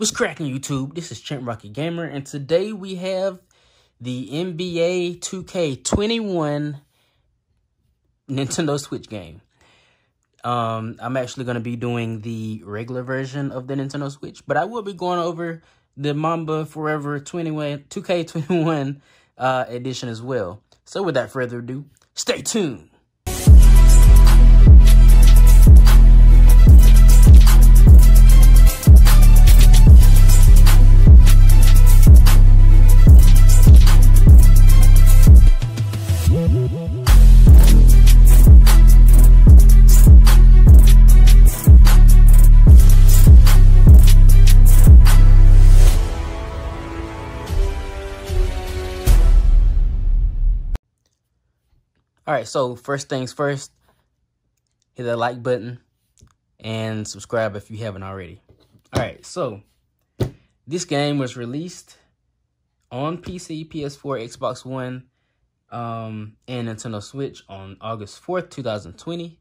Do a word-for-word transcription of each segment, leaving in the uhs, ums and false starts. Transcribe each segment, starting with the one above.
What's cracking, YouTube? This is ChampRockyGamer, and today we have the N B A two K twenty-one Nintendo Switch game. Um, I'm actually going to be doing the regular version of the Nintendo Switch, but I will be going over the Mamba Forever twenty-one two K twenty-one uh, edition as well. So without further ado, stay tuned. All right, so first things first, hit that like button and subscribe if you haven't already. All right, so this game was released on P C, P S four, Xbox One, um, and Nintendo Switch on August fourth, two thousand twenty.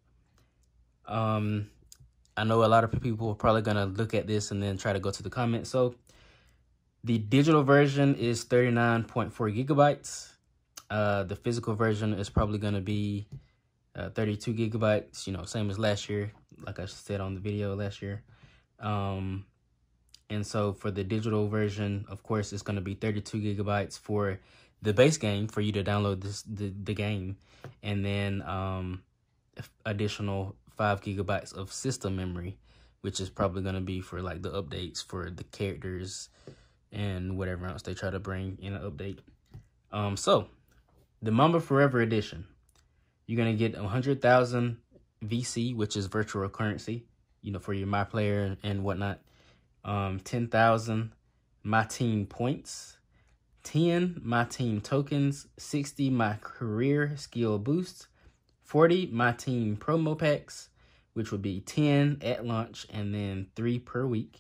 Um, I know a lot of people are probably going to look at this and then try to go to the comments. So the digital version is thirty-nine point four gigabytes. Uh, the physical version is probably going to be uh, thirty-two gigabytes, you know, same as last year, like I said on the video last year. Um, and so for the digital version, of course, it's going to be thirty-two gigabytes for the base game for you to download this the, the game. And then um, additional five gigabytes of system memory, which is probably going to be for like the updates for the characters and whatever else they try to bring in an update. Um, so the Mamba Forever Edition, you're going to get one hundred thousand V C, which is virtual currency, you know, for your My Player and whatnot. Um, ten thousand My Team points, ten My Team tokens, sixty My Career Skill boosts, forty My Team promo packs, which would be ten at launch and then three per week.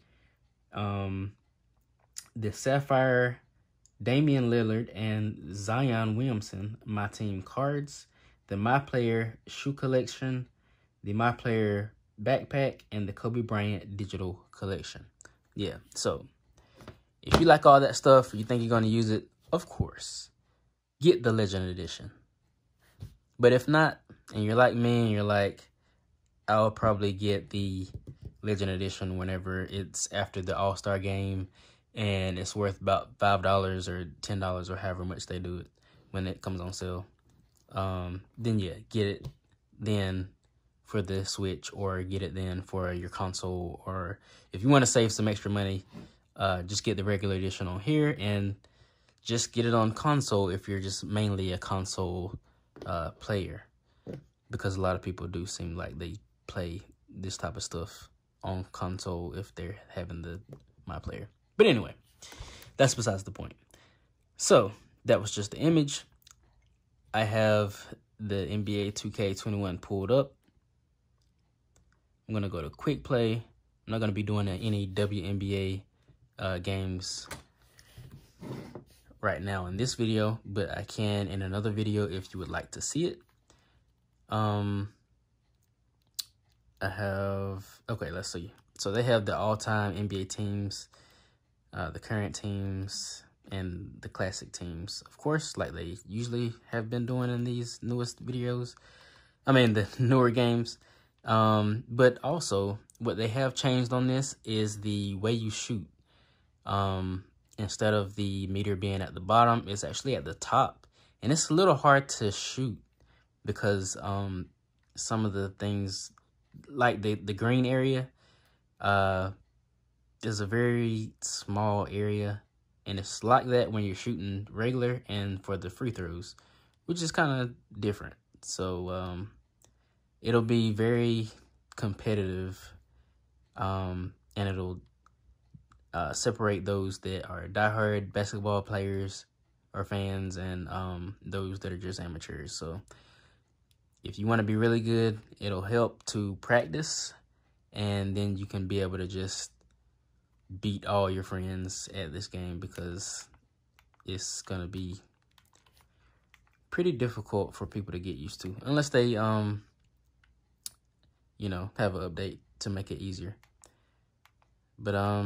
Um, the Sapphire Damian Lillard and Zion Williamson My Team cards, the My Player shoe collection, the My Player backpack, and the Kobe Bryant digital collection. Yeah, so if you like all that stuff, you think you're going to use it, of course, get the Legend Edition. But if not, and you're like me and you're like, I'll probably get the Legend Edition whenever it's after the All-Star game, and it's worth about five dollars or ten dollars or however much they do it when it comes on sale. Um, then, yeah, get it then for the Switch, or get it then for your console. Or if you want to save some extra money, uh, just get the regular edition on here and just get it on console if you're just mainly a console uh, player. Because a lot of people do seem like they play this type of stuff on console if they're having the My Player. But anyway, that's besides the point. So that was just the image. I have the N B A two K twenty-one pulled up. I'm going to go to quick play. I'm not going to be doing any W N B A uh, games right now in this video, but I can in another video if you would like to see it. Um, I have, okay, let's see. So they have the all-time N B A teams, Uh, the current teams, and the classic teams, of course, like they usually have been doing in these newest videos. I mean, the newer games. Um, but also, what they have changed on this is the way you shoot. Um, instead of the meter being at the bottom, it's actually at the top. And it's a little hard to shoot because um, some of the things, like the, the green area, uh, is a very small area, and it's like that when you're shooting regular and for the free throws, which is kind of different. So um, it'll be very competitive, um, and it'll uh, separate those that are diehard basketball players or fans and um, those that are just amateurs. So if you want to be really good, it'll help to practice, and then you can be able to just beat all your friends at this game, because it's gonna be pretty difficult for people to get used to, unless they um you know have an update to make it easier. But um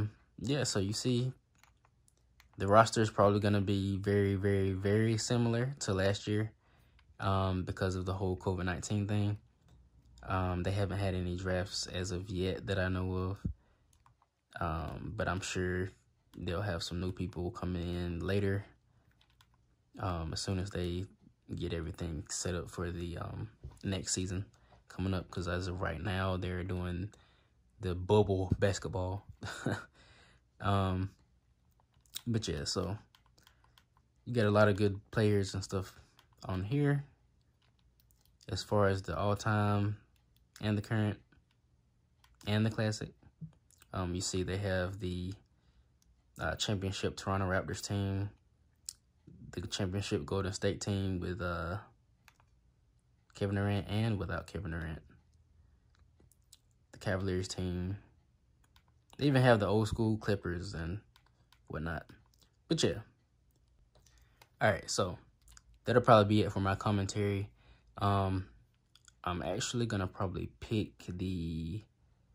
yeah, so you see, the roster is probably going to be very, very, very similar to last year um, because of the whole COVID nineteen thing. Um, they haven't had any drafts as of yet that I know of. Um, but I'm sure they'll have some new people coming in later um, as soon as they get everything set up for the um, next season coming up. Because as of right now, they're doing the bubble basketball. um, but yeah, so you got a lot of good players and stuff on here as far as the all-time and the current and the classic. Um, you see they have the uh, championship Toronto Raptors team, the championship Golden State team with uh, Kevin Durant and without Kevin Durant, the Cavaliers team. They even have the old school Clippers and whatnot. But yeah. All right, so that'll probably be it for my commentary. Um, I'm actually going to probably pick the...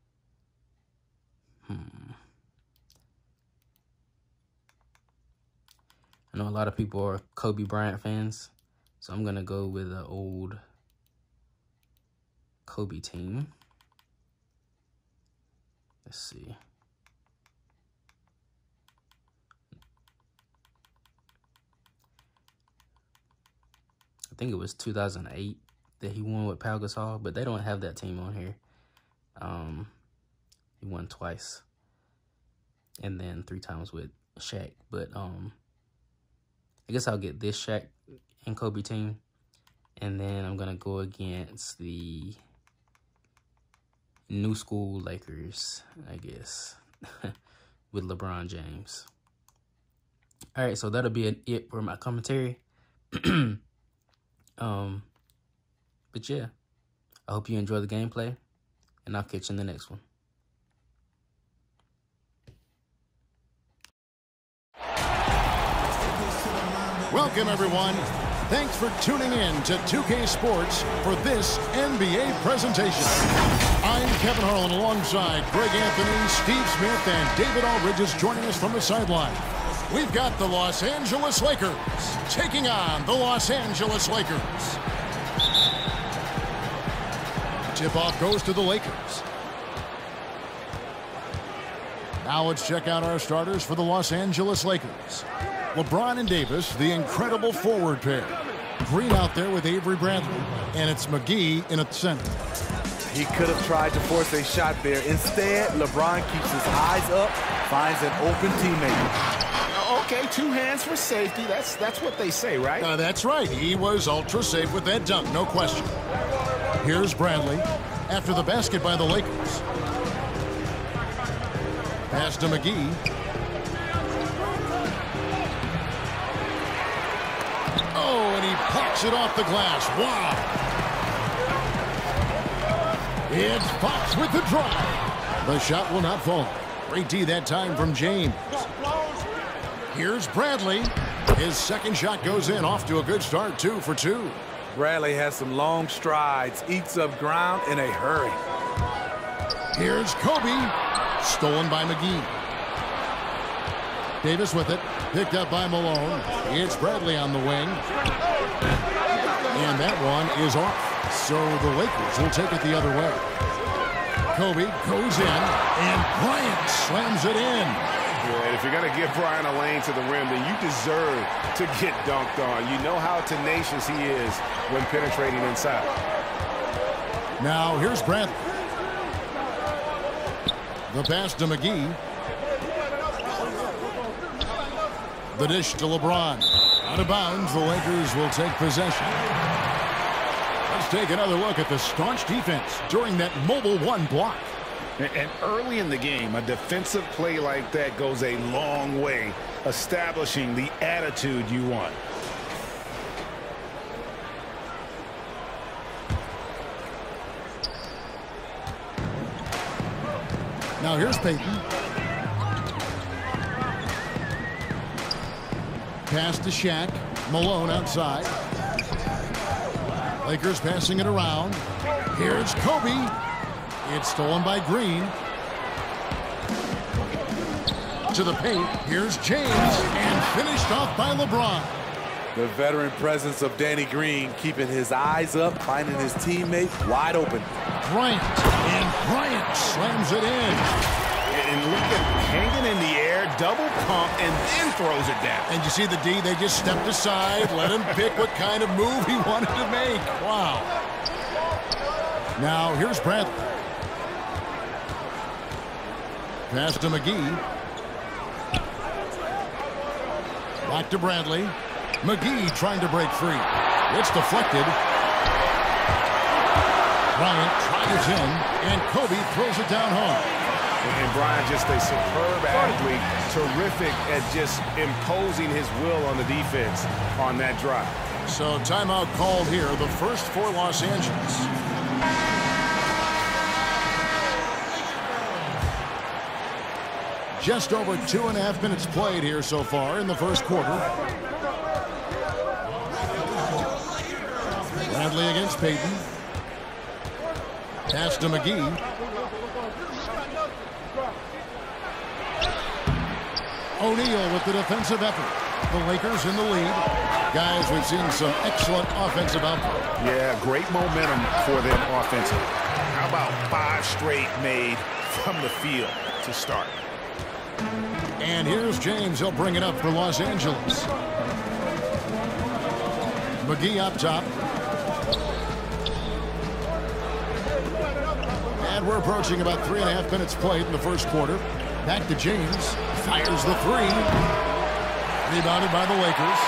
Hmm. I know a lot of people are Kobe Bryant fans, so I'm going to go with the old Kobe team. Let's see. I think it was two thousand eight that he won with Pau Gasol, but they don't have that team on here. Um, he won twice, and then three times with Shaq. But um, I guess I'll get this Shaq and Kobe team, and then I'm gonna go against the new school Lakers, I guess, with LeBron James. All right, so that'll be it for my commentary. um, but yeah, I hope you enjoy the gameplay, and I'll catch you in the next one. Welcome, everyone. Thanks for tuning in to two K Sports for this N B A presentation. I'm Kevin Harlan alongside Greg Anthony, Steve Smith, and David Aldridge joining us from the sideline. We've got the Los Angeles Lakers taking on the Los Angeles Lakers. Tip-off goes to the Lakers. Now let's check out our starters for the Los Angeles Lakers. LeBron and Davis, the incredible forward pair. Green out there with Avery Bradley, and it's McGee in at center. He could have tried to force a shot there. Instead, LeBron keeps his eyes up, finds an open teammate. Okay, two hands for safety. That's that's what they say, right? Uh, that's right. He was ultra safe with that dunk, no question. Here's Bradley after the basket by the Lakers. Pass to McGee. Oh, and he packs it off the glass. Wow. It's Fox with the drive. The shot will not fall. Great D that time from James. Here's Bradley. His second shot goes in, off to a good start, two for two. Bradley has some long strides, eats up ground in a hurry. Here's Kobe. Stolen by McGee. Davis with it. Picked up by Malone. It's Bradley on the wing. And that one is off. So the Lakers will take it the other way. Kobe goes in, and Bryant slams it in. Yeah, and if you're going to give Bryant a lane to the rim, then you deserve to get dunked on. You know how tenacious he is when penetrating inside. Now here's Bradley. The pass to McGee. The dish to LeBron. Out of bounds, the Lakers will take possession. Let's take another look at the staunch defense during that mobile one block. And early in the game, a defensive play like that goes a long way, establishing the attitude you want. Now here's Payton. Pass to Shaq. Malone outside. Lakers passing it around. Here's Kobe. It's stolen by Green. into the paint. Here's James, and finished off by LeBron. The veteran presence of Danny Green keeping his eyes up, finding his teammate wide open. Bryant, and Bryant slams it in. And look at hanging in the air, double pump, and then throws it down. And you see the D, they just stepped aside, let him pick what kind of move he wanted to make. Wow. Now, here's Bradley. Pass to McGee. Back to Bradley. McGee trying to break free. It's deflected. Bryant tries in, and Kobe throws it down home. And Bryant, just a superb athlete, terrific at just imposing his will on the defense on that drive. So timeout called here, the first for Los Angeles. Just over two and a half minutes played here so far in the first quarter. Bradley against Payton. Pass to McGee. O'Neal with the defensive effort. The Lakers in the lead. Guys, we've seen some excellent offensive output. Yeah, great momentum for them offensively. How about five straight made from the field to start? And here's James. He'll bring it up for Los Angeles. McGee up top. And we're approaching about three and a half minutes played in the first quarter. Back to James. Fires the three. Rebounded by the Lakers.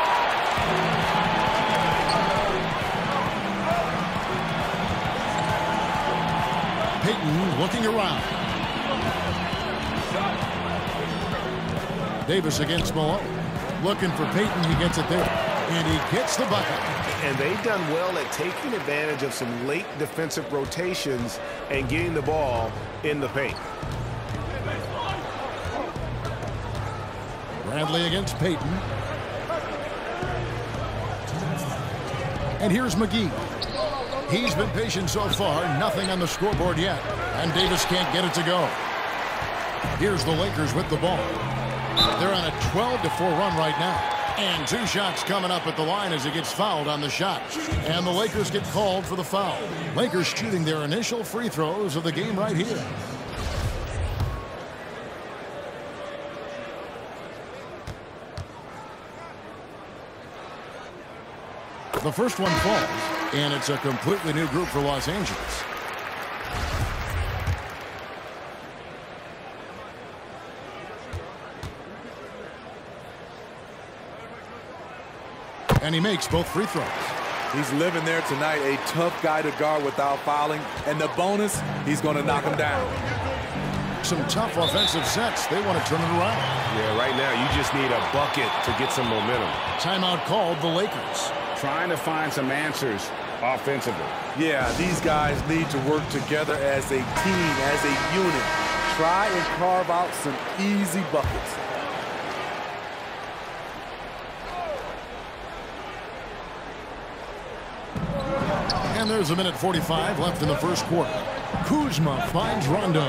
Payton looking around. Davis against Malone. Looking for Payton. He gets it there. And he gets the bucket. And they've done well at taking advantage of some late defensive rotations and getting the ball in the paint. Bradley against Payton. And here's McGee. He's been patient so far. Nothing on the scoreboard yet. And Davis can't get it to go. Here's the Lakers with the ball. They're on a twelve to four run right now. And two shots coming up at the line as he gets fouled on the shot. And the Lakers get called for the foul. Lakers shooting their initial free throws of the game right here. The first one falls, and it's a completely new group for Los Angeles. And he makes both free throws. He's living there tonight, a tough guy to guard without fouling. And the bonus, he's going to knock him down. Some tough offensive sets. They want to turn it around. Yeah, right now you just need a bucket to get some momentum. Timeout called the Lakers. Trying to find some answers offensively. Yeah, these guys need to work together as a team, as a unit. Try and carve out some easy buckets. And there's a minute forty-five left in the first quarter. Kuzma finds Rondo.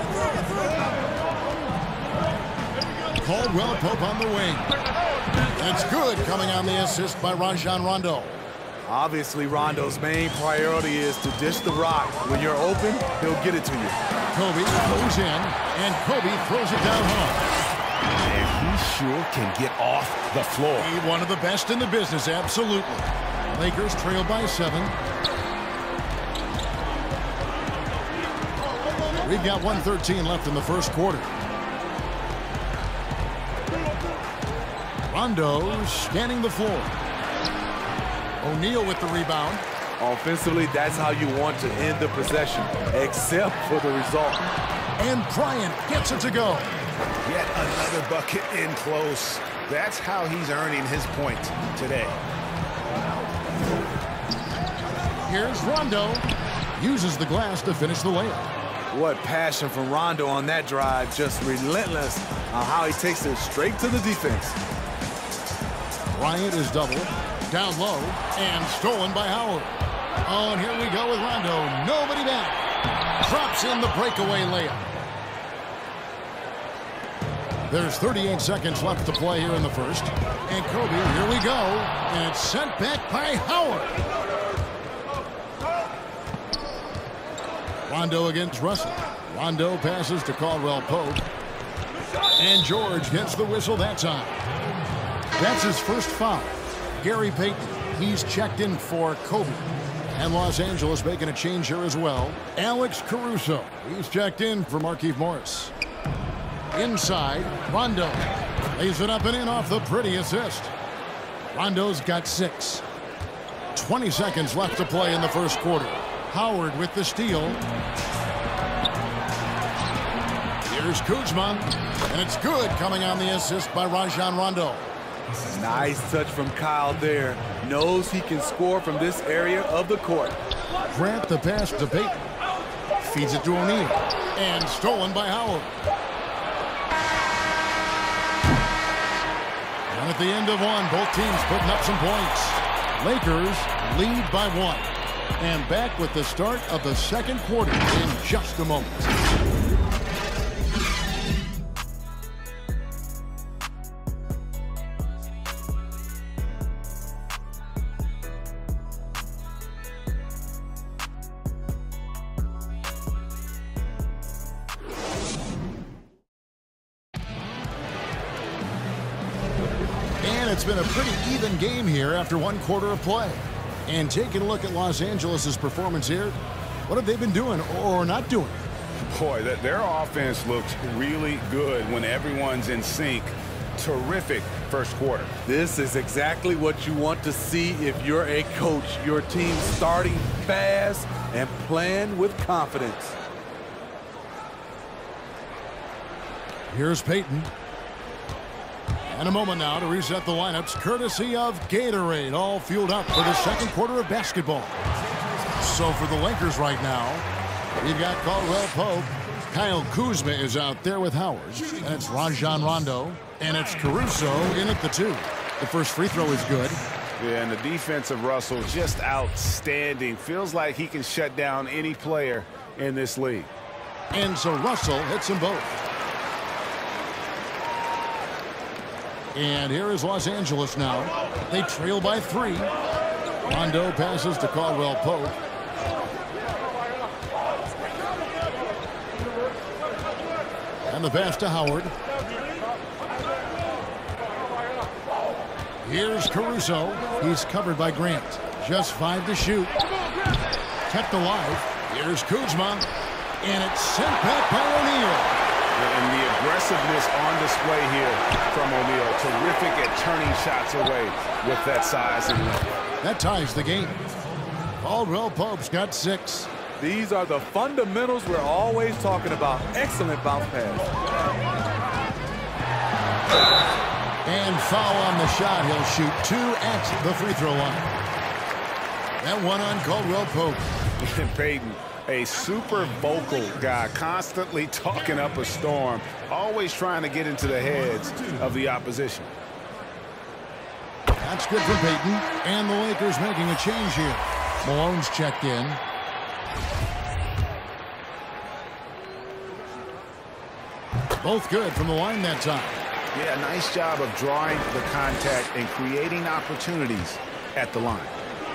Caldwell Pope on the wing. It's good, coming on the assist by Rajon Rondo. Obviously, Rondo's main priority is to dish the rock. When you're open, he'll get it to you. Kobe goes in, and Kobe throws it down home. And he sure can get off the floor. He one of the best in the business, absolutely. Lakers trail by seven. We've got one thirteen left in the first quarter. Rondo scanning the floor. O'Neal with the rebound. Offensively, that's how you want to end the possession, except for the result. And Bryant gets it to go. Yet another bucket in close. That's how he's earning his point today. Here's Rondo. Uses the glass to finish the layup. What passion from Rondo on that drive. Just relentless on how he takes it straight to the defense. Bryant is double. Down low. And stolen by Howard. Oh, and here we go with Rondo. Nobody back. Drops in the breakaway layup. There's thirty-eight seconds left to play here in the first. And Kobe, here we go. And it's sent back by Howard. Rondo against Russell. Rondo passes to Caldwell Pope. And George gets the whistle that time. That's his first foul. Gary Payton, he's checked in for Kobe. And Los Angeles making a change here as well. Alex Caruso, he's checked in for Markieff Morris. Inside, Rondo lays it up and in off the pretty assist. Rondo's got six. twenty seconds left to play in the first quarter. Howard with the steal. Here's Kuzma, and it's good coming on the assist by Rajon Rondo. Nice touch from Kyle there. Knows he can score from this area of the court. Grant the pass to Payton. Feeds it to O'Neal. And stolen by Howard. And at the end of one, both teams putting up some points. Lakers lead by one. And back with the start of the second quarter in just a moment. It's been a pretty even game here after one quarter of play. And taking a look at Los Angeles' performance here, what have they been doing or not doing? Boy, that their offense looks really good when everyone's in sync. Terrific first quarter. This is exactly what you want to see if you're a coach. Your team starting fast and playing with confidence. Here's Payton. And a moment now to reset the lineups, courtesy of Gatorade, all fueled up for the second quarter of basketball. So for the Lakers right now, we've got Caldwell Pope. Kyle Kuzma is out there with Howard. And it's Rajon Rondo. And it's Caruso in at the two. The first free throw is good. Yeah, and the defense of Russell just outstanding. Feels like he can shut down any player in this league. And so Russell hits them both. And here is Los Angeles now. They trail by three. Rondo passes to Caldwell Pope. And the pass to Howard. Here's Caruso. He's covered by Grant. Just five to shoot. Kept alive. Here's Kuzma. And it's sent back by O'Neal. And the aggressiveness on display here from O'Neal. Terrific at turning shots away with that size and length. That ties the game. Caldwell Pope's got six. These are the fundamentals we're always talking about. Excellent bounce pass. And foul on the shot. He'll shoot two at the free throw line. That one on Caldwell Pope. And Payton, a super vocal guy, constantly talking up a storm, always trying to get into the heads of the opposition. That's good for Payton. And the Lakers making a change here. Malone's checked in. Both good from the line that time. Yeah, nice job of drawing the contact and creating opportunities at the line.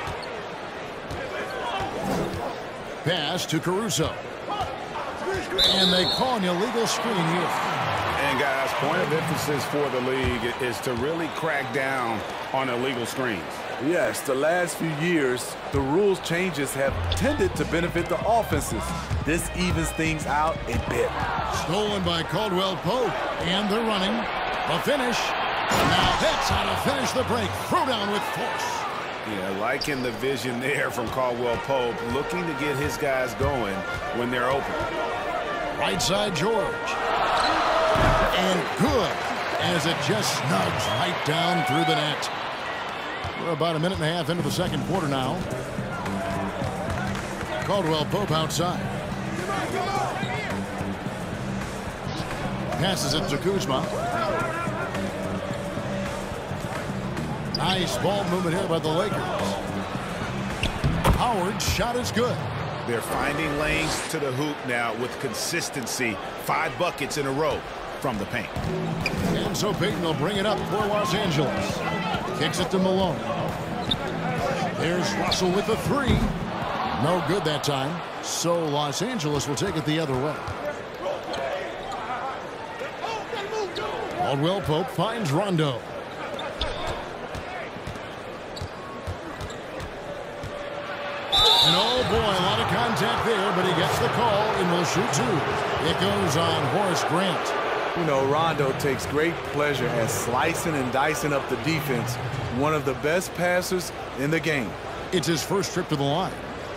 Pass to Caruso. And they call an illegal screen here. And guys, point of emphasis for the league is to really crack down on illegal screens. Yes, the last few years, the rules changes have tended to benefit the offenses. This evens things out a bit. Stolen by Caldwell Pope. And they're running. The finish. Now that's how to finish the break. Throw down with force. Yeah, liking the vision there from Caldwell Pope, looking to get his guys going when they're open. Right side, George. And good, as it just snugs right down through the net. We're about a minute and a half into the second quarter now. Caldwell Pope outside. Passes it to Kuzma. Nice ball movement here by the Lakers. Howard's shot is good. They're finding lanes to the hoop now with consistency. Five buckets in a row. from the paint. And so Payton will bring it up for Los Angeles. Kicks it to Malone. There's Russell with the three. No good that time. So Los Angeles will take it the other way. Caldwell Pope finds Rondo. And oh boy, a lot of contact there, but he gets the call and will shoot two. It goes on Horace Grant. You know, Rondo takes great pleasure at slicing and dicing up the defense. One of the best passers in the game. It's his first trip to the line.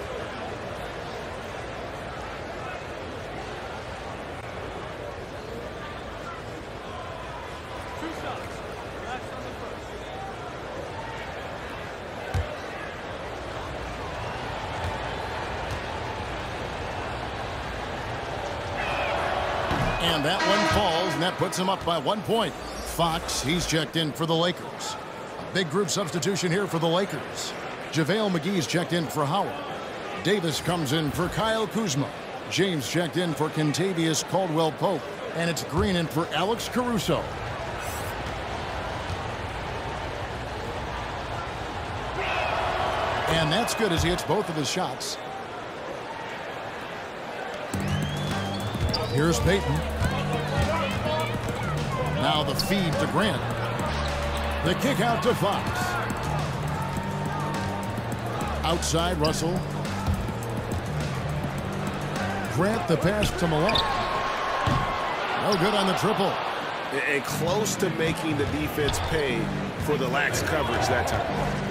And that one falls, and that puts him up by one point. Fox, he's checked in for the Lakers. A big group substitution here for the Lakers. JaVale McGee's checked in for Howard. Davis comes in for Kyle Kuzma. James checked in for Kentavious Caldwell-Pope. And it's Green in for Alex Caruso. And that's good as he hits both of his shots. Here's Payton. Now the feed to Grant. The kick out to Fox. Outside, Russell. Grant the pass to Malone. No good on the triple. And close to making the defense pay for the lax coverage that time.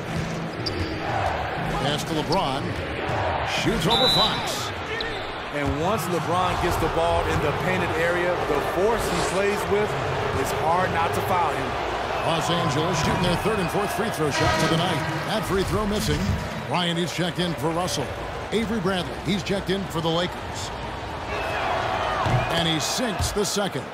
Pass to LeBron. Shoots over Fox. And once LeBron gets the ball in the painted area, the force he plays with, it's hard not to foul him. Los Angeles shooting their third and fourth free throw shots of the night. That free throw missing. Bryant is checked in for Russell. Avery Bradley, he's checked in for the Lakers. And he sinks the second.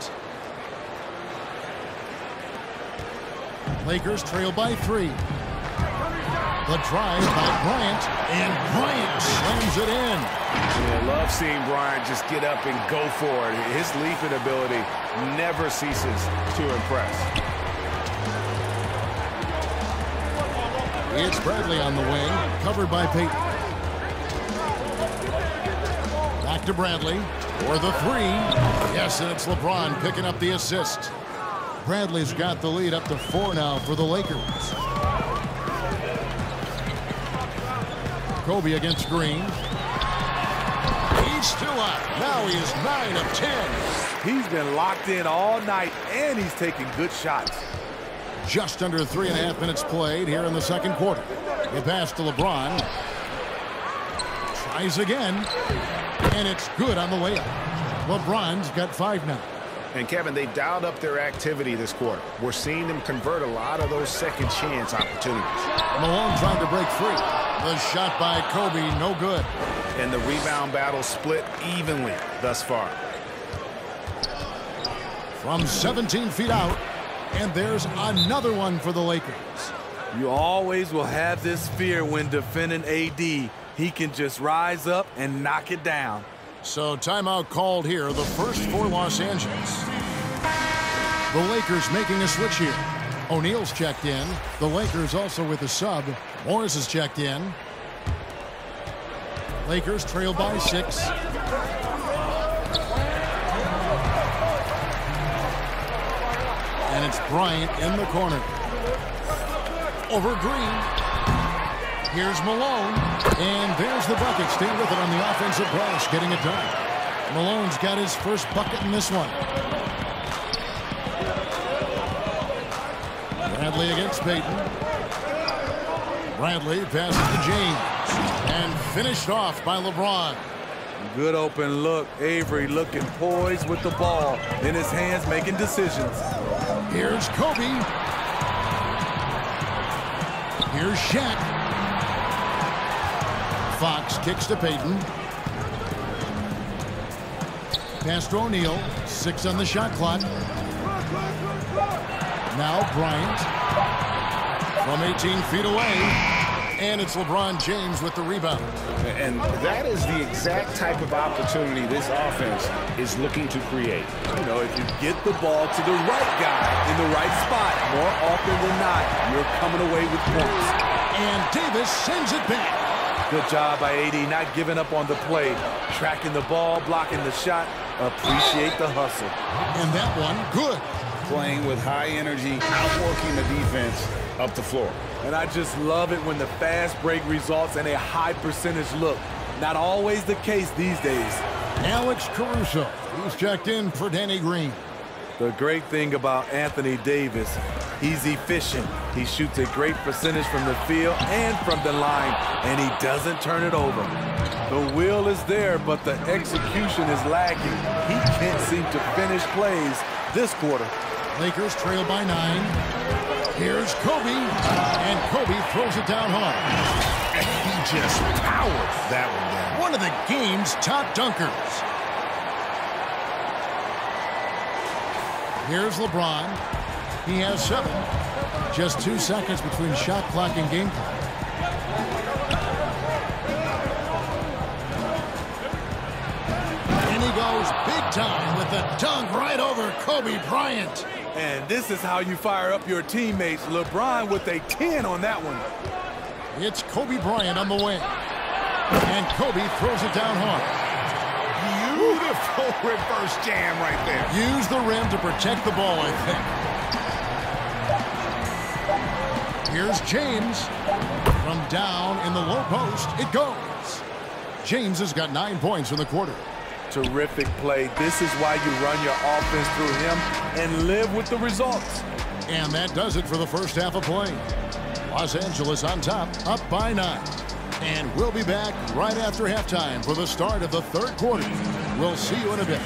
Lakers trail by three. The drive by Bryant, and Bryant slams it in. Yeah, love seeing Bryant just get up and go for it. His leaping ability never ceases to impress. It's Bradley on the wing, covered by Payton. Back to Bradley for the three. Yes, and it's LeBron picking up the assist. Bradley's got the lead up to four now for the Lakers. Kobe against Green. He's still up. Now he is nine of ten. He's been locked in all night, and he's taking good shots. Just under three and a half minutes played here in the second quarter. The pass to LeBron. Tries again. And it's good on the layup. LeBron's got five now. And Kevin, they dialed up their activity this quarter. We're seeing them convert a lot of those second chance opportunities. Malone trying to break free. The shot by Kobe, no good. And the rebound battle split evenly thus far. From seventeen feet out, and there's another one for the Lakers. You always will have this fear when defending A D. He can just rise up and knock it down. So timeout called here, the first for Los Angeles. The Lakers making a switch here. O'Neal's checked in. The Lakers also with a sub. Morris is checked in. Lakers trail by six. And it's Bryant in the corner. Over Green. Here's Malone. And there's the bucket. Stay with it on the offensive glass, getting it done. Malone's got his first bucket in this one. Bradley against Payton. Bradley passes to James. And finished off by LeBron. Good open look. Avery looking poised with the ball in his hands, making decisions. Here's Kobe. Here's Shaq. Fox kicks to Payton. Pass to O'Neal. Six on the shot clock. Now Bryant. From eighteen feet away. And it's LeBron James with the rebound. And that is the exact type of opportunity this offense is looking to create. You know, if you get the ball to the right guy in the right spot, more often than not, you're coming away with points. And Davis sends it back. Good job by A D, not giving up on the play. Tracking the ball, blocking the shot. Appreciate the hustle. And that one, good. Playing with high energy, outworking the defense up the floor. And I just love it when the fast break results in a high percentage look. Not always the case these days. Alex Caruso, he's checked in for Danny Green. The great thing about Anthony Davis, he's efficient. He shoots a great percentage from the field and from the line, and he doesn't turn it over. The will is there, but the execution is lagging. He can't seem to finish plays this quarter. Lakers trail by nine. Here's Kobe, and Kobe throws it down hard. He just powers that one down. One of the game's top dunkers. Here's LeBron. He has seven. Just two seconds between shot clock and game clock. And he goes big time with the dunk right over Kobe Bryant. And this is how you fire up your teammates. LeBron with a ten on that one. It's Kobe Bryant on the wing. And Kobe throws it down hard. Beautiful reverse jam right there. Use the rim to protect the ball, I think. Here's James. From down in the low post, it goes. James has got nine points in the quarter. Terrific play. This is why you run your offense through him and live with the results. And that does it for the first half of play. Los Angeles on top, up by nine. And we'll be back right after halftime for the start of the third quarter. We'll see you in a bit.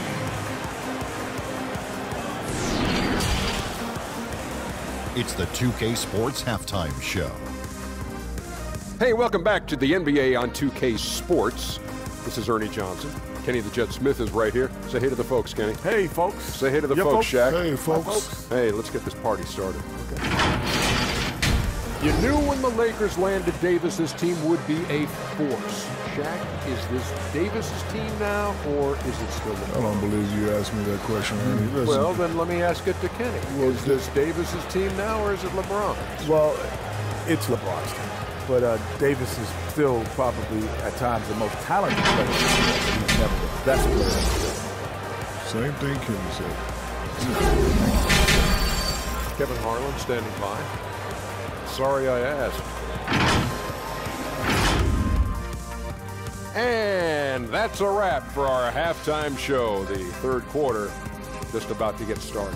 It's the two K Sports Halftime Show. Hey, welcome back to the N B A on two K Sports. This is Ernie Johnson. Kenny the Jet Smith is right here. Say hey to the folks, Kenny. Hey, folks. Say hey to the yeah, folks, folks, Shaq. Hey, folks. Hi, folks. Hey, let's get this party started. Okay. You knew when the Lakers landed Davis's team would be a force. Shaq, is this Davis's team now, or is it still LeBron? I don't believe you asked me that question, Ernie. Listen. Well, then let me ask it to Kenny. Well, is this Davis's team now, or is it LeBron's? Well, it's LeBron's team. But uh, Davis is still probably, at times, the most talented player he's never been. That's what it is. Same thing Kenny said. Kevin Harlan standing by. Sorry I asked. And that's a wrap for our halftime show. The third quarter just about to get started.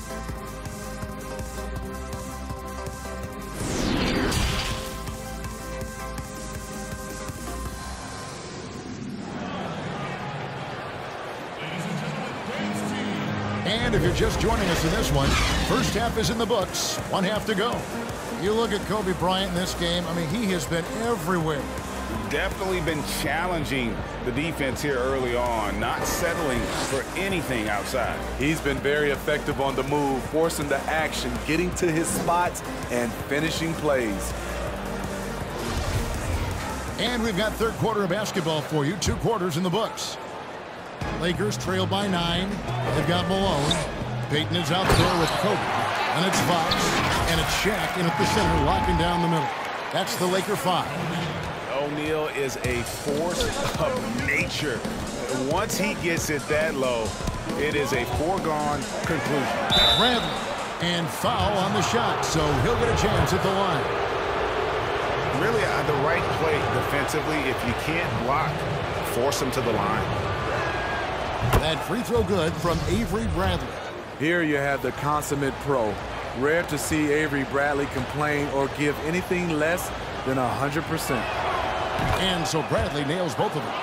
And if you're just joining us in this one, first half is in the books. One half to go. You look at Kobe Bryant in this game, I mean, he has been everywhere. Definitely been challenging the defense here early on, not settling for anything outside. He's been very effective on the move, forcing the action, getting to his spots, and finishing plays. And we've got third quarter of basketball for you, two quarters in the books. Lakers trail by nine. They've got Malone. Payton is out there with Kobe. And it's Fox. And it's Shaq in at the center, locking down the middle. That's the Laker five. O'Neal is a force of nature. Once he gets it that low, it is a foregone conclusion. Bradley. And foul on the shot, so he'll get a chance at the line. Really, on the right play defensively, if you can't block, force him to the line. That free throw good from Avery Bradley. Here you have the consummate pro. Rare to see Avery Bradley complain or give anything less than one hundred percent. And so Bradley nails both of them.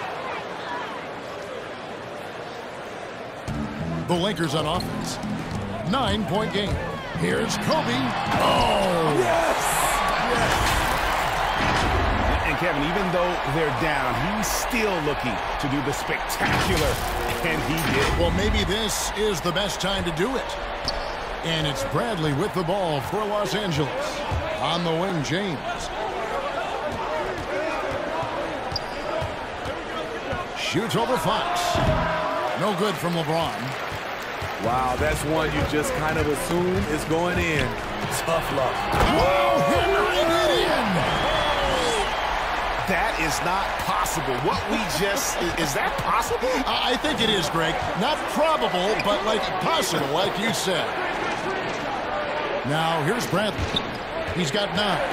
The Lakers on offense. Nine-point game. Here's Kobe. Oh! Yes! Yes! And Kevin, even though they're down, he's still looking to do the spectacular, and he did. Well, maybe this is the best time to do it. And it's Bradley with the ball for Los Angeles. On the wing, James. Shoots over Fox. No good from LeBron. Wow, that's one you just kind of assume is going in. Tough luck. Whoa, hammering it in. That is not possible. What we just, is, is that possible? I think it is, Greg. Not probable, but like possible, like you said. Now, here's Bradley. He's got nine.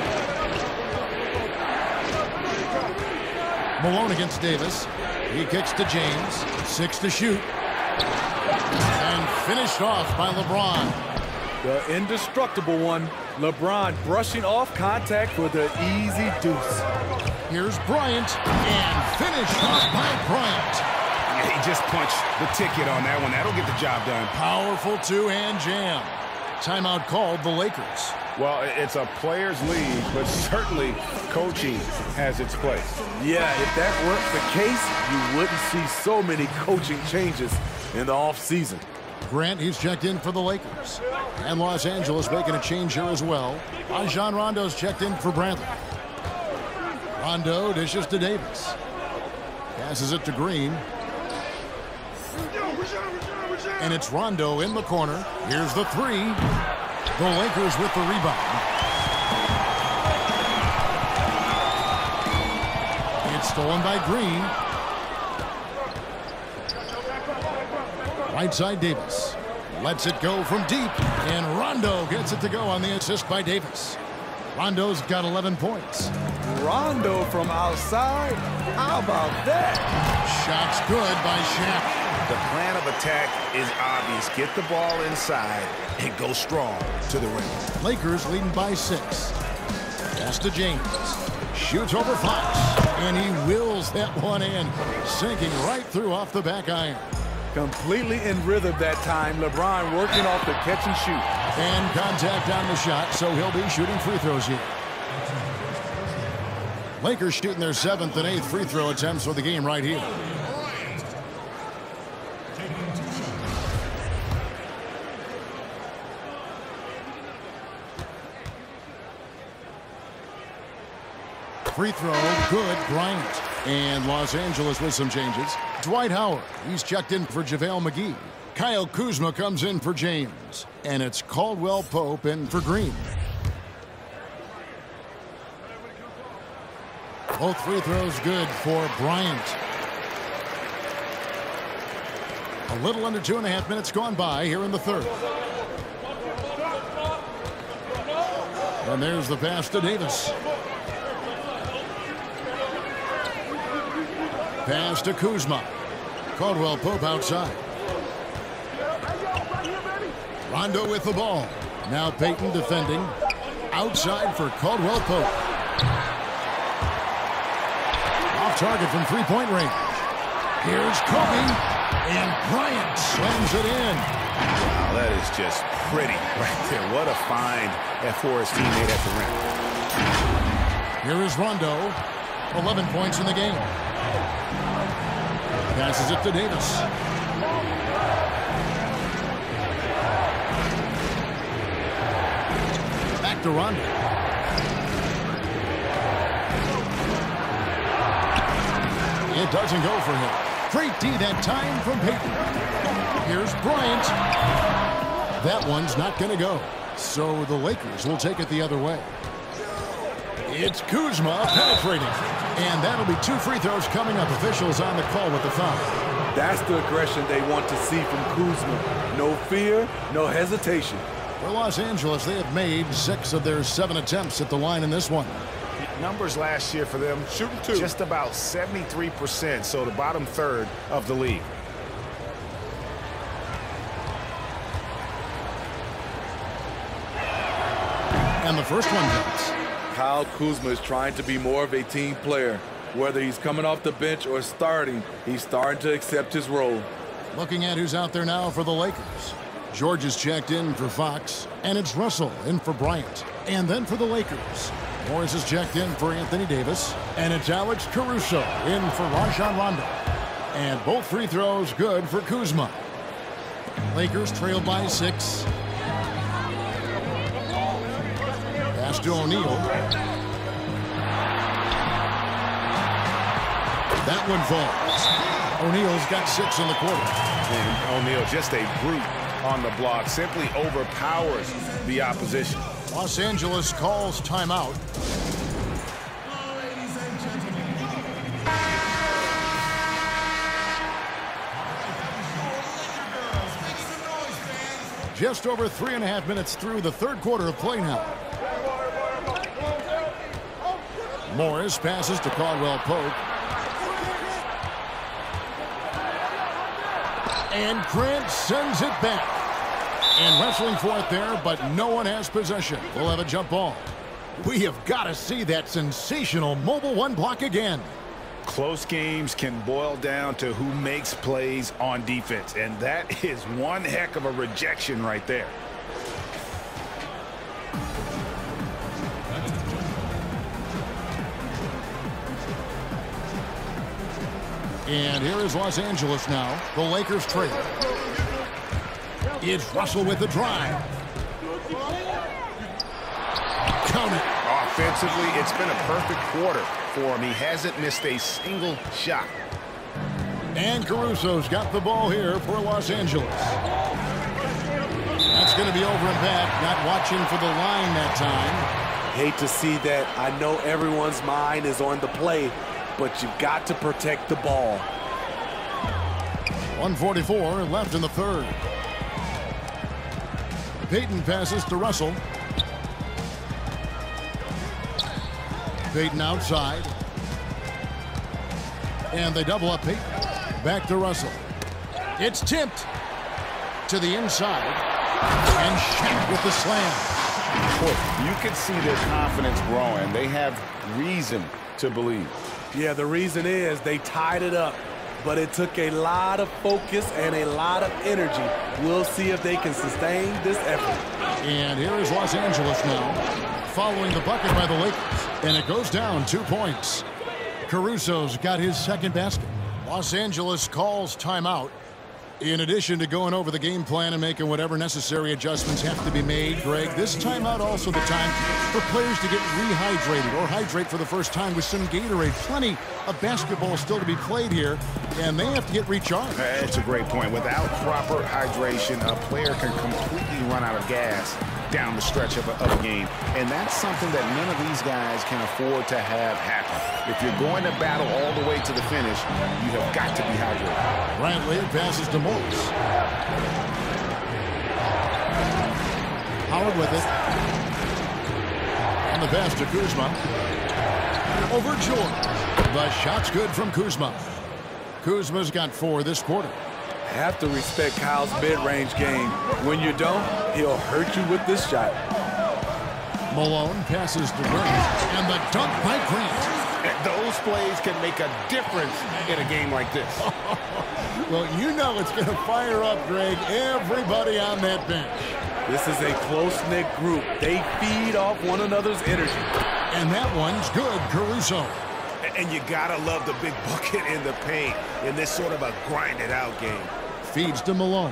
Malone against Davis. He kicks to James. Six to shoot. And finished off by LeBron. The indestructible one. LeBron brushing off contact for the easy deuce. Here's Bryant. And finished off by Bryant. Yeah, he just punched the ticket on that one. That'll get the job done. Powerful two-hand jam. Timeout called the Lakers. Well, it's a players' league, but certainly coaching has its place. Yeah, if that weren't the case, you wouldn't see so many coaching changes in the offseason. Grant, he's checked in for the Lakers. And Los Angeles making a change here as well. Rajon Rondo's checked in for Bradley. Rondo dishes to Davis. Passes it to Green. And it's Rondo in the corner. Here's the three. The Lakers with the rebound. It's stolen by Green. Right side Davis. Lets it go from deep. And Rondo gets it to go on the assist by Davis. Rondo's got eleven points. Rondo from outside? How about that? Shot's good by Shaq. The plan of attack is obvious. Get the ball inside and go strong to the rim. Lakers leading by six. Pass to James. Shoots over Fox. And he wills that one in. Sinking right through off the back iron. Completely in rhythm that time. LeBron working off the catch and shoot. And contact on the shot, so he'll be shooting free throws here. Lakers shooting their seventh and eighth free throw attempts for the game right here. Free throw, good, Bryant. And Los Angeles with some changes. Dwight Howard, he's checked in for JaVale McGee. Kyle Kuzma comes in for James. And it's Caldwell Pope in for Green. Both free throws good for Bryant. A little under two and a half minutes gone by here in the third. And there's the pass to Davis. Pass to Kuzma. Caldwell Pope outside. Rondo with the ball. Now Payton defending. Outside for Caldwell Pope. Off target from three-point range. Here's Kobe. And Bryant slams it in. Wow, that is just pretty right there. What a find for his teammate at the rim. Here is Rondo. eleven points in the game. Passes it to Davis. Back to Rondo. It doesn't go for him. Great D that time from Payton. Here's Bryant. That one's not going to go. So the Lakers will take it the other way. It's Kuzma penetrating. And that'll be two free throws coming up. Officials on the call with the foul. That's the aggression they want to see from Kuzma. No fear, no hesitation. For Los Angeles, they have made six of their seven attempts at the line in this one. Numbers last year for them, shooting two. Just about seventy-three percent, so the bottom third of the league. And the first one hits. Kyle Kuzma is trying to be more of a team player. Whether he's coming off the bench or starting, he's starting to accept his role. Looking at who's out there now for the Lakers. George is checked in for Fox, and it's Russell in for Bryant. And then for the Lakers, Morris is checked in for Anthony Davis, and it's Alex Caruso in for Rajon Rondo. And both free throws good for Kuzma. Lakers trail by six. Pass to O'Neal. That one falls. O'Neal's got six in the quarter. And O'Neal, just a brute on the block, simply overpowers the opposition. Los Angeles calls timeout. Just over three and a half minutes through the third quarter of play now. Morris passes to Caldwell Pope. And Grant sends it back. And wrestling for it there, but no one has possession. We'll have a jump ball. We have got to see that sensational mobile one block again. Close games can boil down to who makes plays on defense, and that is one heck of a rejection right there. And here is Los Angeles now. The Lakers trail. It's Russell with the drive. Count it. Offensively, it's been a perfect quarter for him. He hasn't missed a single shot. And Caruso's got the ball here for Los Angeles. That's going to be over and back. Not watching for the line that time. Hate to see that. I know everyone's mind is on the play, but you've got to protect the ball. one forty-four left in the third. Payton passes to Russell. Payton outside. And they double up Payton. Back to Russell. It's tipped to the inside. And Shaq with the slam. Boy, you can see their confidence growing. They have reason to believe. Yeah, the reason is they tied it up, but it took a lot of focus and a lot of energy. We'll see if they can sustain this effort. And here is Los Angeles now, following the bucket by the Lakers. And it goes down two points. Caruso's got his second basket. Los Angeles calls timeout. In addition to going over the game plan and making whatever necessary adjustments have to be made, Greg, this timeout also the time for players to get rehydrated or hydrate for the first time with some Gatorade. Plenty of basketball still to be played here, and they have to get recharged. That's a great point. Without proper hydration, a player can completely run out of gas down the stretch of a, of a game. And that's something that none of these guys can afford to have happen. If you're going to battle all the way to the finish, you have got to be hydrated. Bryant passes to Morris. Howard with it. And the pass to Kuzma. Over George. The shot's good from Kuzma. Kuzma's got four this quarter. Have to respect Kyle's mid-range game. When you don't, he'll hurt you with this shot. Malone passes to Grant. And the dunk by Grant. Those plays can make a difference in a game like this. Well, you know it's going to fire up, Greg, everybody on that bench. This is a close-knit group. They feed off one another's energy. And that one's good, Caruso. And you got to love the big bucket in the paint in this sort of a grinded-out game. Feeds to Malone.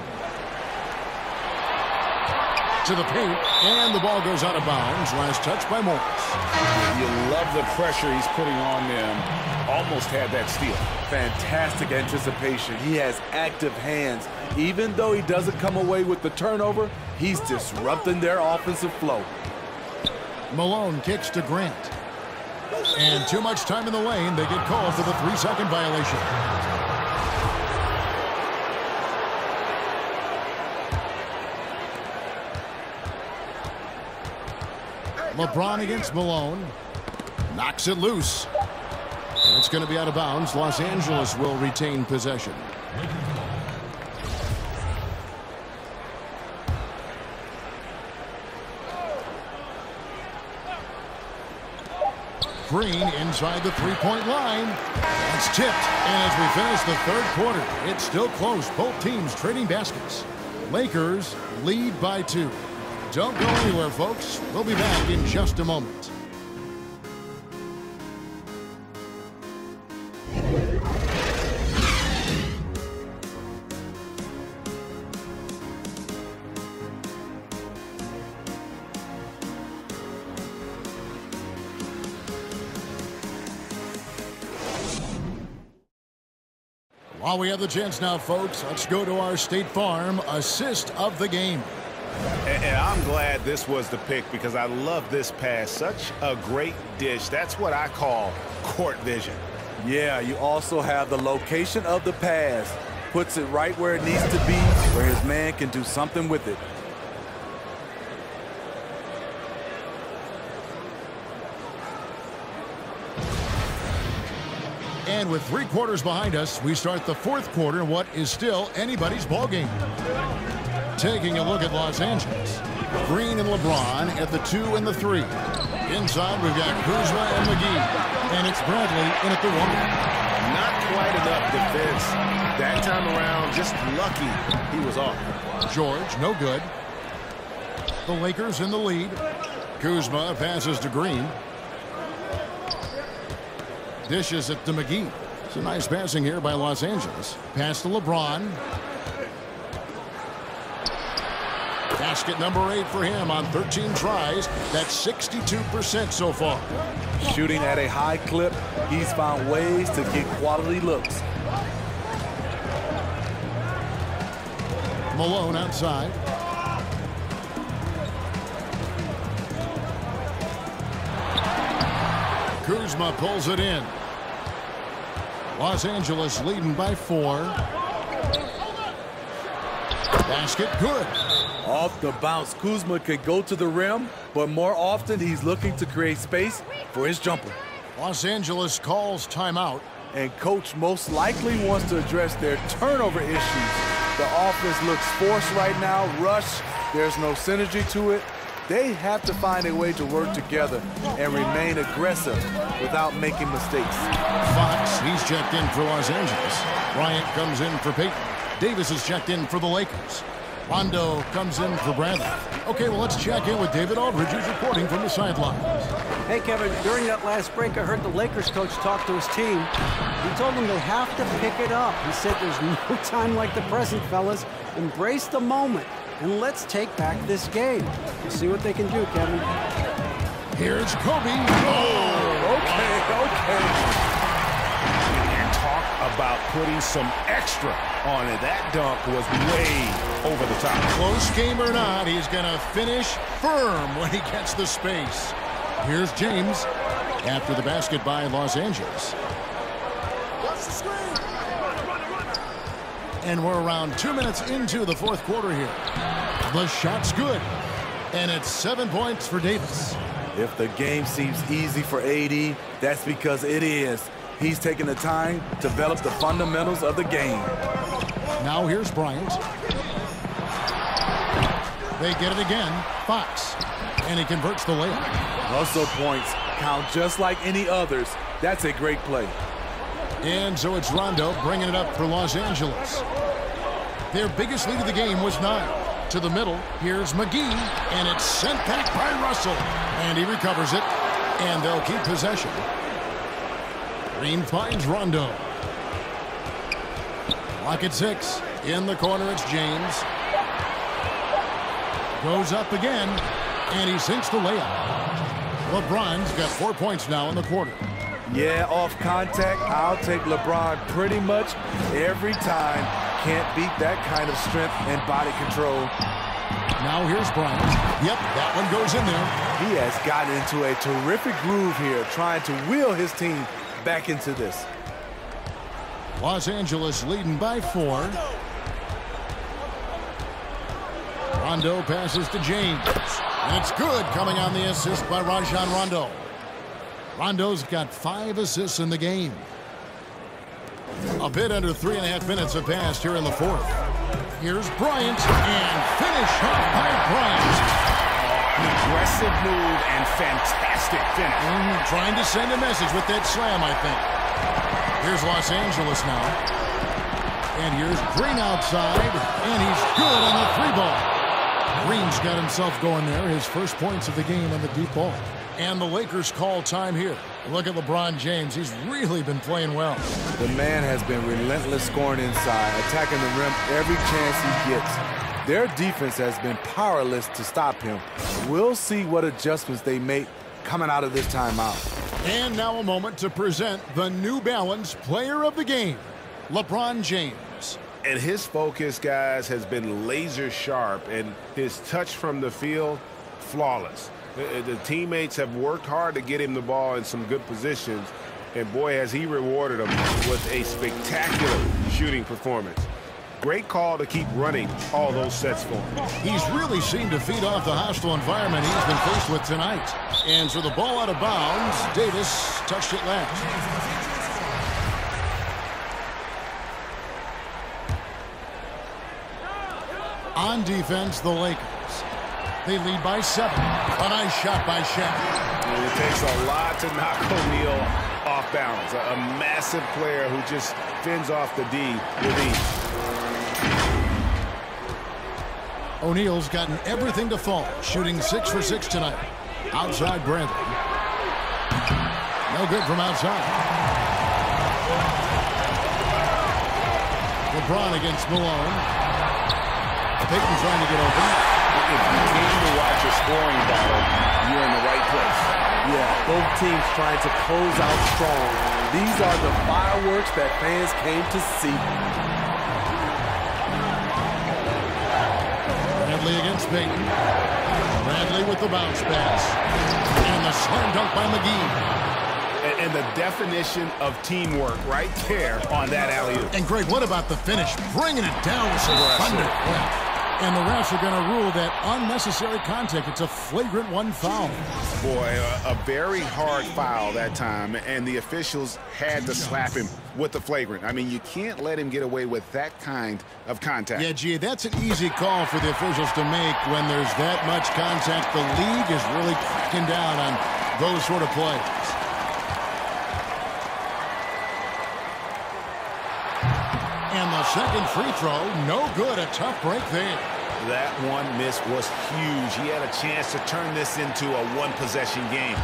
To the paint, and the ball goes out of bounds. Last touch by Morris. You love the pressure he's putting on them. Almost had that steal. Fantastic anticipation. He has active hands. Even though he doesn't come away with the turnover, he's disrupting their offensive flow. Malone kicks to Grant. And too much time in the lane. They get called for the three-second violation. LeBron against Malone. Knocks it loose. It's going to be out of bounds. Los Angeles will retain possession. Green inside the three-point line. It's tipped. And as we finish the third quarter, it's still close. Both teams trading baskets. Lakers lead by two. Don't go anywhere, folks. We'll be back in just a moment. While we have the chance now, folks, let's go to our State Farm assist of the game. And, and I'm glad this was the pick because I love this pass. Such a great dish. That's what I call court vision. Yeah, you also have the location of the pass. Puts it right where it needs to be, where his man can do something with it. And with three quarters behind us, we start the fourth quarter in what is still anybody's ball game. Taking a look at Los Angeles. Green and LeBron at the two and the three. Inside, we've got Kuzma and McGee. And it's Bradley in at the one. Not quite enough defense. That time around, just lucky he was off. George, no good. The Lakers in the lead. Kuzma passes to Green. Dishes it to McGee. It's a nice passing here by Los Angeles. Pass to LeBron. Basket number eight for him on thirteen tries. That's sixty-two percent so far. Shooting at a high clip, he's found ways to get quality looks. Malone outside. Kuzma pulls it in. Los Angeles leading by four. Basket good. Off the bounce, Kuzma could go to the rim, but more often he's looking to create space for his jumper. Los Angeles calls timeout. And coach most likely wants to address their turnover issues. The offense looks forced right now, rush, there's no synergy to it. They have to find a way to work together and remain aggressive without making mistakes. Fox, he's checked in for Los Angeles. Bryant comes in for Peyton. Davis is checked in for the Lakers. Rondo comes in for Bradley. Okay, well, let's check in with David Aldridge, who's reporting from the sidelines. Hey, Kevin, during that last break, I heard the Lakers coach talk to his team. He told them they have to pick it up. He said there's no time like the present, fellas. Embrace the moment, and let's take back this game. We'll see what they can do, Kevin. Here's Kobe. Oh, okay, okay. And talk about putting some extra on it. That dunk was way over the top. Close game or not, he's going to finish firm when he gets the space. Here's James after the basket by Los Angeles. And we're around two minutes into the fourth quarter here. The shot's good. And it's seven points for Davis. If the game seems easy for A D, that's because it is. He's taking the time to develop the fundamentals of the game. Now here's Bryant. They get it again. Fox. And he converts the layup. Hustle points count just like any others. That's a great play. And so it's Rondo bringing it up for Los Angeles. Their biggest lead of the game was nine. To the middle, here's McGee, and it's sent back by Russell. And he recovers it, and they'll keep possession. Green finds Rondo. Lock at six. In the corner, it's James. Goes up again, and he sinks the layup. LeBron's got four points now in the quarter. Yeah, off contact, I'll take LeBron pretty much every time. Can't beat that kind of strength and body control. Now here's Bryant. Yep, that one goes in there. He has gotten into a terrific groove here, trying to wheel his team back into this. Los Angeles leading by four. Rondo passes to James. And it's good, coming on the assist by Rajon Rondo. Rondo's got five assists in the game. A bit under three and a half minutes have passed here in the fourth. Here's Bryant, and finish off by Bryant. An aggressive move and fantastic finish. Mm, trying to send a message with that slam, I think. Here's Los Angeles now. And here's Green outside, and he's good on the three ball. Green's got himself going there, his first points of the game on the deep ball. And the Lakers call time here. Look at LeBron James. He's really been playing well. The man has been relentless scoring inside, attacking the rim every chance he gets. Their defense has been powerless to stop him. We'll see what adjustments they make coming out of this timeout. And now a moment to present the New Balance Player of the Game. LeBron James. And his focus, guys, has been laser sharp, and his touch from the field, flawless. The, the teammates have worked hard to get him the ball in some good positions, and boy, has he rewarded them with a spectacular shooting performance. Great call to keep running all those sets for him. He's really seemed to feed off the hostile environment he's been faced with tonight. And so the ball out of bounds, Davis touched it last. On defense, the Lakers. They lead by seven. A nice shot by Shaq. And it takes a lot to knock O'Neal off balance. A, a massive player who just fends off the D with ease. O'Neal's gotten everything to fall, shooting six for six tonight. Outside Bryant. No good from outside. LeBron against Malone. Payton trying to get open. If you came to watch a scoring battle, you're in the right place. Yeah, both teams trying to close out strong. These are the fireworks that fans came to see. Bradley against Payton. Bradley with the bounce pass. And the slam dunk by McGee. And the definition of teamwork right there on that alley-oop. And Greg, what about the finish? Bringing it down with some thunder. And the refs are going to rule that unnecessary contact. It's a flagrant one foul. Boy, a, a very hard foul that time, and the officials had to slap him with the flagrant. I mean, you can't let him get away with that kind of contact. Yeah, G, that's an easy call for the officials to make when there's that much contact. The league is really cracking down on those sort of plays. And the second free throw, no good. A tough break there. That one miss was huge. He had a chance to turn this into a one-possession game.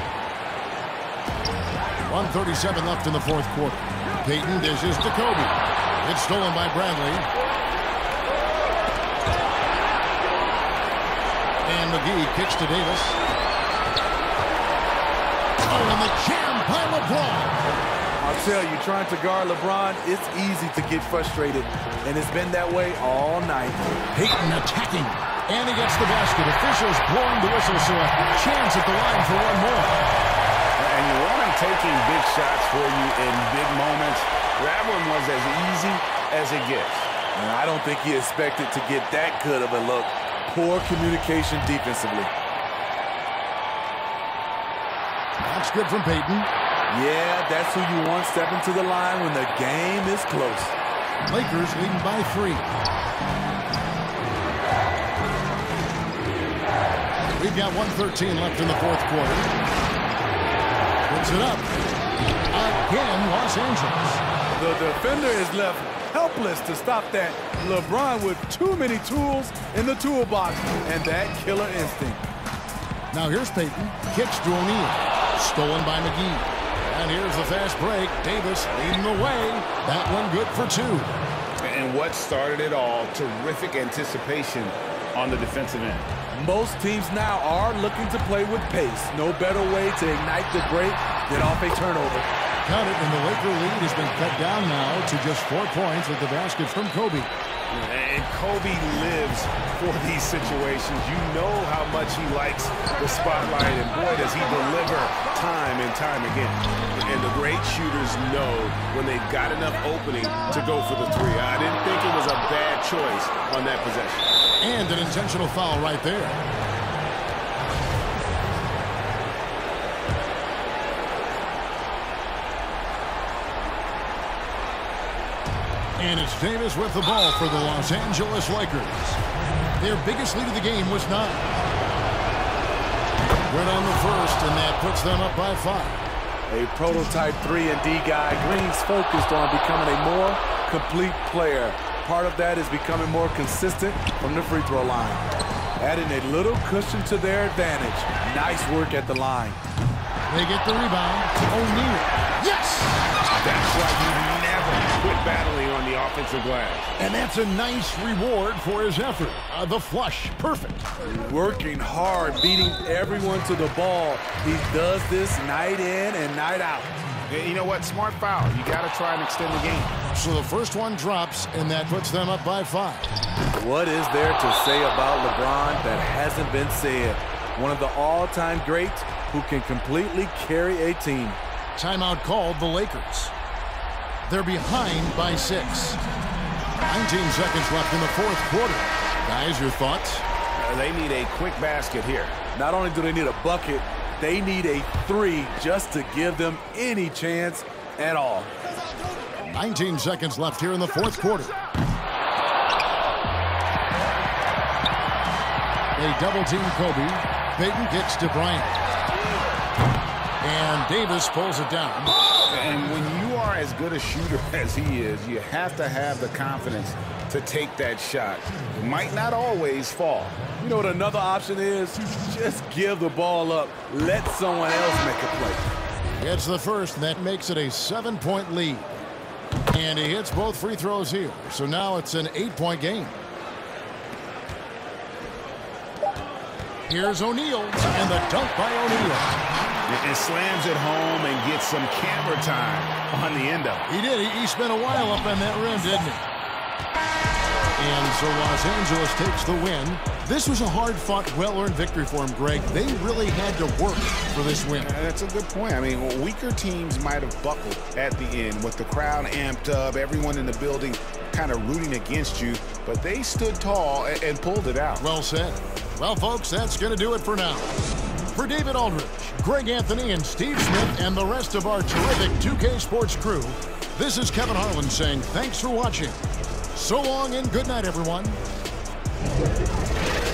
one thirty-seven left in the fourth quarter. Payton dishes to Kobe. It's stolen by Bradley. And McGee kicks to Davis. Oh, and the jam by LeBron. I'll tell you, trying to guard LeBron, it's easy to get frustrated, and it's been that way all night. Payton attacking, and he gets the basket. Officials blowing the whistle, so a chance at the line for one more. And you want him taking big shots for you in big moments. That one was as easy as it gets. And I don't think he expected to get that good of a look. Poor communication defensively. That's good from Payton. Yeah, that's who you want stepping to the line when the game is close. Lakers leading by three. We've got one thirteen left in the fourth quarter. Puts it up. Again, Los Angeles. The defender is left helpless to stop that. LeBron with too many tools in the toolbox and that killer instinct. Now here's Payton. Kicks to O'Neal. Stolen by McGee. And here's the fast break. Davis leading the way. That one good for two. And what started it all, terrific anticipation on the defensive end. Most teams now are looking to play with pace. No better way to ignite the break than off a turnover. Count it, and the Laker lead has been cut down now to just four points with the basket from Kobe. And Kobe lives for these situations. You know how much he likes the spotlight, and boy, does he deliver time and time again. And the great shooters know when they've got enough opening to go for the three. I didn't think it was a bad choice on that possession. And an intentional foul right there. And it's Davis with the ball for the Los Angeles Lakers. Their biggest lead of the game was nine. Went on the first, and that puts them up by five. A prototype three and D guy. Green's focused on becoming a more complete player. Part of that is becoming more consistent from the free throw line. Adding a little cushion to their advantage. Nice work at the line. They get the rebound. O'Neal. Yes! That's why you never quit battling on the offensive glass. And that's a nice reward for his effort. Uh, the flush, perfect. Working hard, beating everyone to the ball. He does this night in and night out. You know what? Smart foul. You got to try and extend the game. So the first one drops, and that puts them up by five. What is there to say about LeBron that hasn't been said? One of the all-time greats who can completely carry a team. Timeout called the Lakers. They're behind by six. nineteen seconds left in the fourth quarter. Guys, your thoughts? Uh, they need a quick basket here. Not only do they need a bucket, they need a three just to give them any chance at all. nineteen seconds left here in the fourth quarter. They double-team Kobe. Peyton kicks to Bryant. And Davis pulls it down. And when you are as good a shooter as he is, you have to have the confidence to take that shot. It might not always fall. You know what another option is? Just give the ball up. Let someone else make a play. It's the first, and that makes it a seven-point lead. And he hits both free throws here. So now it's an eight-point game. Here's O'Neal, and the dunk by O'Neal. And slams it home and gets some camera time on the end of it. He did. He, he spent a while up on that rim, didn't he? And so Los Angeles takes the win. This was a hard-fought, well-earned victory for him, Greg. They really had to work for this win. Uh, that's a good point. I mean, weaker teams might have buckled at the end with the crowd amped up, everyone in the building kind of rooting against you, but they stood tall and, and pulled it out. Well said. Well, folks, that's going to do it for now. For David Aldridge, Greg Anthony, and Steve Smith, and the rest of our terrific two K Sports crew, this is Kevin Harlan saying thanks for watching. So long and good night, everyone.